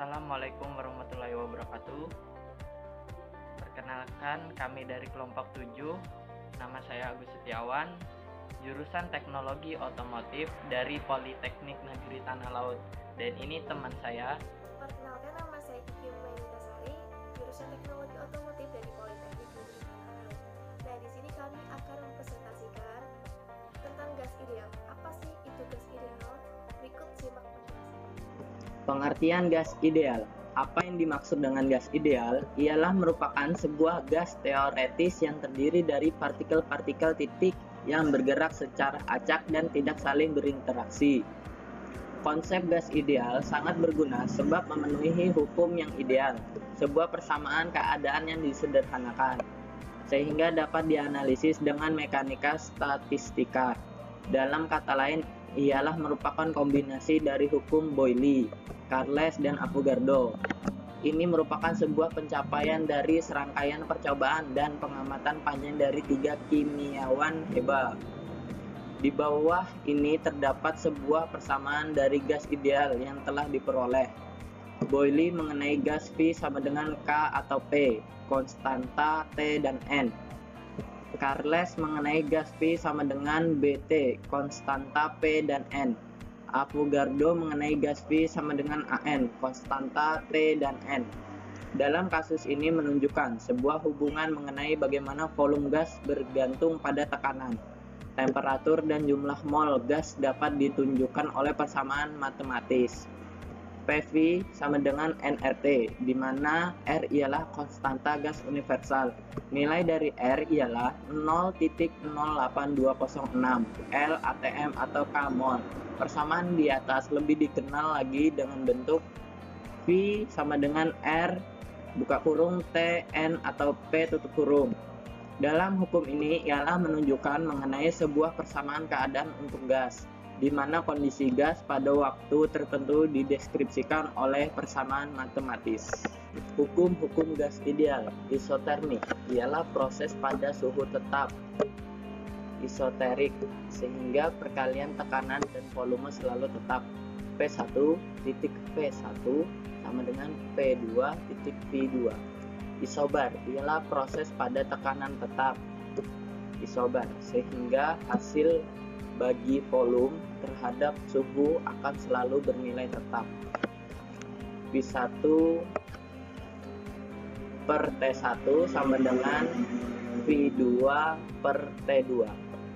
Assalamualaikum warahmatullahi wabarakatuh. Perkenalkan, kami dari kelompok 7. Nama saya Agus Setiawan, jurusan Teknologi Otomotif dari Politeknik Negeri Tanah Laut. Dan ini teman saya. Perkenalkan, nama saya Kiki Umaitasari, jurusan Teknologi Otomotif dari Politeknik Negeri Tanah Laut. Nah, di sini kami akan mempresentasikan tentang gas ideal. Apa sih itu gas ideal? Berikut simak penjelasan. Pengertian gas ideal. Apa yang dimaksud dengan gas ideal? Ialah merupakan sebuah gas teoretis yang terdiri dari partikel-partikel titik yang bergerak secara acak dan tidak saling berinteraksi. Konsep gas ideal sangat berguna sebab memenuhi hukum yang ideal, sebuah persamaan keadaan yang disederhanakan, sehingga dapat dianalisis dengan mekanika statistika. Dalam kata lain, ialah merupakan kombinasi dari hukum Boyle, Charles, dan Avogadro. Ini merupakan sebuah pencapaian dari serangkaian percobaan dan pengamatan panjang dari 3 kimiawan hebat. Di bawah ini terdapat sebuah persamaan dari gas ideal yang telah diperoleh. Boyle mengenai gas V sama dengan K atau P, konstanta T dan N. Charles mengenai gas V sama dengan BT, konstanta P dan N. Avogadro mengenai gas V sama dengan AN, konstanta T dan N. Dalam kasus ini menunjukkan sebuah hubungan mengenai bagaimana volume gas bergantung pada tekanan, temperatur, dan jumlah mol gas dapat ditunjukkan oleh persamaan matematis. PV sama dengan nRT, di mana R ialah konstanta gas universal. Nilai dari R ialah 0.08206 L atm atau K mol. Persamaan di atas lebih dikenal lagi dengan bentuk V sama dengan R buka kurung T N atau P tutup kurung. Dalam hukum ini ialah menunjukkan mengenai sebuah persamaan keadaan untuk gas, di mana kondisi gas pada waktu tertentu dideskripsikan oleh persamaan matematis. Hukum-hukum gas ideal. Isotermik ialah proses pada suhu tetap isoterik, sehingga perkalian tekanan dan volume selalu tetap. P1 titik P1 sama dengan P2 titik V2. Isobar ialah proses pada tekanan tetap isobar, sehingga hasil bagi volume terhadap suhu akan selalu bernilai tetap. V1 per T1 sama dengan V2 per T2.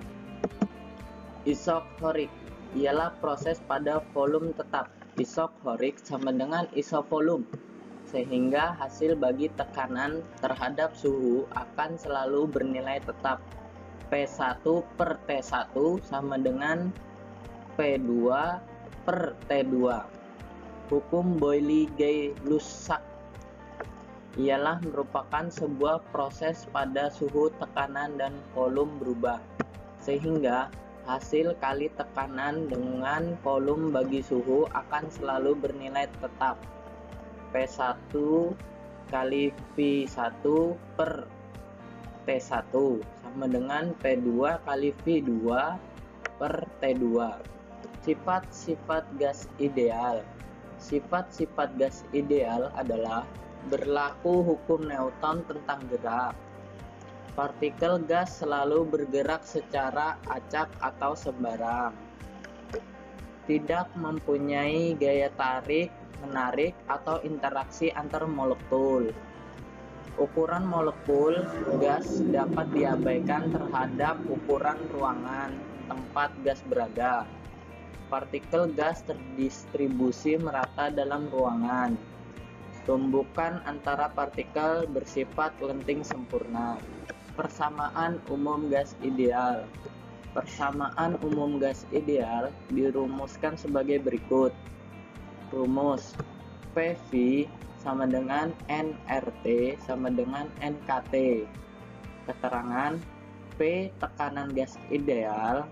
Isokorik ialah proses pada volume tetap. Isokorik sama dengan isovolume, sehingga hasil bagi tekanan terhadap suhu akan selalu bernilai tetap. P1 per T1 sama dengan P2 per T2. Hukum Boyle-Gay-Lussac ialah merupakan sebuah proses pada suhu, tekanan, dan volume berubah, sehingga hasil kali tekanan dengan volume bagi suhu akan selalu bernilai tetap. P1 kali V1 per T1 sama dengan P2 kali V2 per T2. Sifat-sifat gas ideal. Sifat-sifat gas ideal adalah berlaku hukum Newton tentang gerak. Partikel gas selalu bergerak secara acak atau sembarang. Tidak mempunyai gaya tarik, menarik, atau interaksi antar molekul. Ukuran molekul gas dapat diabaikan terhadap ukuran ruangan tempat gas berada. Partikel gas terdistribusi merata dalam ruangan. Tumbukan antara partikel bersifat lenting sempurna. Persamaan umum gas ideal. Persamaan umum gas ideal dirumuskan sebagai berikut. Rumus PV sama dengan nRT sama dengan nKT. Keterangan P tekanan gas ideal,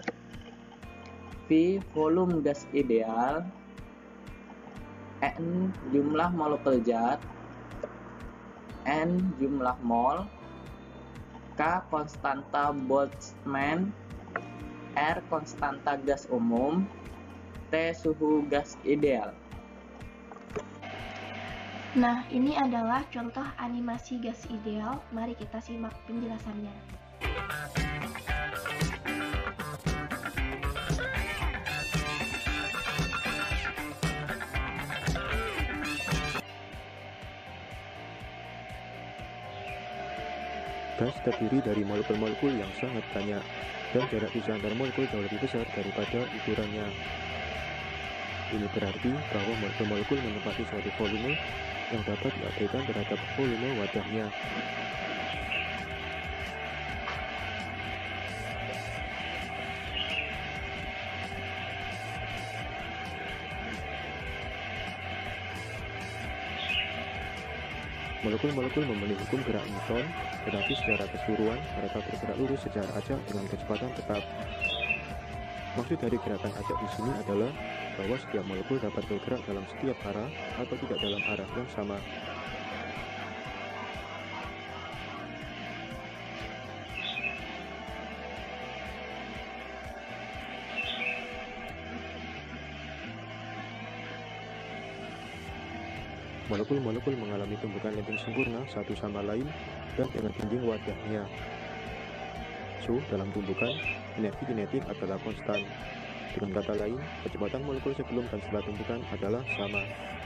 V volume gas ideal, N jumlah molekul zat, N jumlah mol, K konstanta Boltzmann, R konstanta gas umum, T suhu gas ideal. Nah, ini adalah contoh animasi gas ideal. Mari kita simak penjelasannya. Gas terdiri dari molekul-molekul yang sangat banyak, dan jarak pisah antar molekul jauh lebih besar daripada ukurannya. Ini berarti bahwa molekul-molekul menempati suatu volume yang dapat diabaikan terhadap volume wadahnya. Molekul-molekul memenuhi hukum gerak Newton, tetapi secara keseluruhan mereka bergerak lurus secara acak dengan kecepatan tetap. Maksud dari gerakan acak di sini adalah bahwa setiap molekul dapat bergerak dalam setiap arah atau tidak dalam arah yang sama. Molekul-molekul mengalami tumbukan lempeng sempurna satu sama lain dan dengan dinding wadahnya. So, dalam tumbukan, energi kinetik adalah konstan. Dengan kata lain, kecepatan molekul sebelum dan setelah tumbukan adalah sama.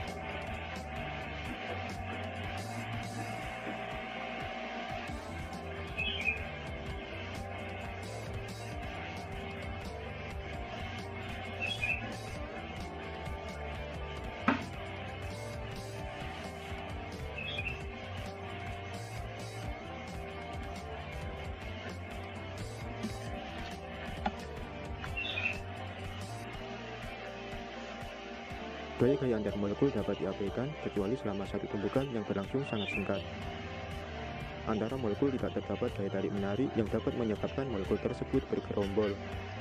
Gaya-gaya antar molekul dapat diabaikan kecuali selama satu tumbukan yang berlangsung sangat singkat. Antara molekul tidak terdapat gaya tarik menarik yang dapat menyebabkan molekul tersebut bergerombol.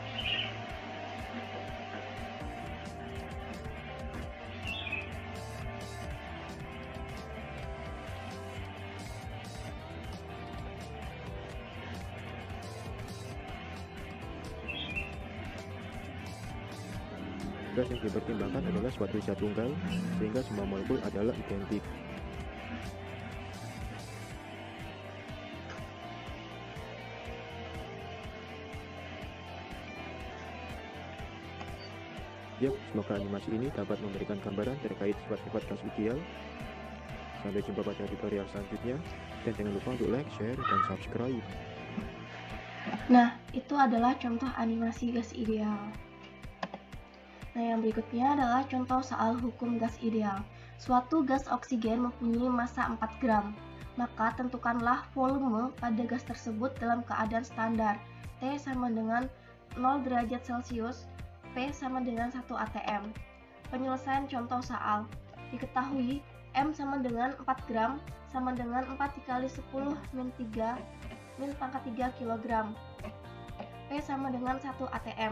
Gas yang dipertimbangkan adalah suatu zat tunggal, sehingga semua molekul adalah identik. Ya, semoga animasi ini dapat memberikan gambaran terkait sifat-sifat gas ideal. Sampai jumpa pada tutorial selanjutnya, dan jangan lupa untuk like, share, dan subscribe. Nah, itu adalah contoh animasi gas ideal. Nah, yang berikutnya adalah contoh soal hukum gas ideal. Suatu gas oksigen mempunyai massa 4 gram. Maka tentukanlah volume pada gas tersebut dalam keadaan standar. T sama dengan 0 derajat Celcius, P sama dengan 1 atm. Penyelesaian contoh soal. Diketahui M sama dengan 4 gram sama dengan 4 dikali 10 min 3 min pangkat 3 kg. P sama dengan 1 atm.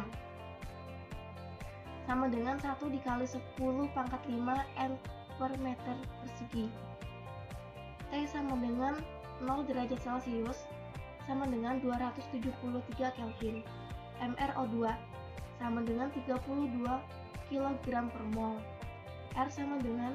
Sama dengan 1 dikali 10 pangkat 5 N per meter persegi. T sama dengan 0 derajat Celcius sama dengan 273 Kelvin. MrO2 sama dengan 32 kg per mol. R sama dengan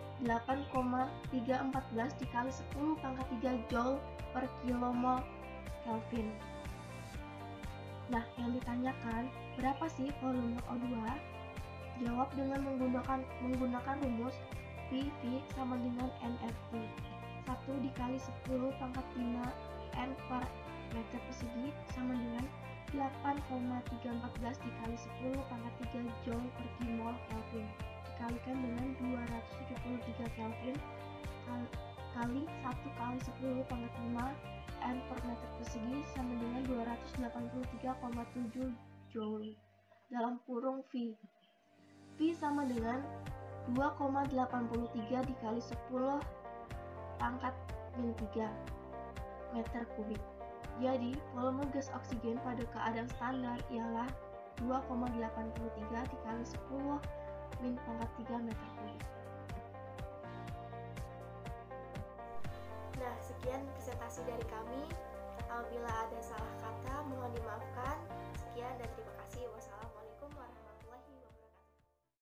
8,314 dikali 10 pangkat 3 Joule per kilomol Kelvin. Nah, yang ditanyakan, berapa sih volume O2? Jawab dengan menggunakan rumus V sama dengan NFT. 1 dikali 10 pangkat 5 N per meter persegi sama dengan 8,314 dikali 10 pangkat 3 Joule per mol Kelvin. Dikalikan dengan 273 Kelvin kali 1 kali 10 pangkat 5 N per meter persegi sama dengan 283,7 Joule. Dalam kurung V. V sama dengan 2,83 dikali 10 pangkat min 3 meter kubik. Jadi, volume gas oksigen pada keadaan standar ialah 2,83 dikali 10 min pangkat 3 meter kubik. Nah, sekian presentasi dari kami. Apabila ada salah kata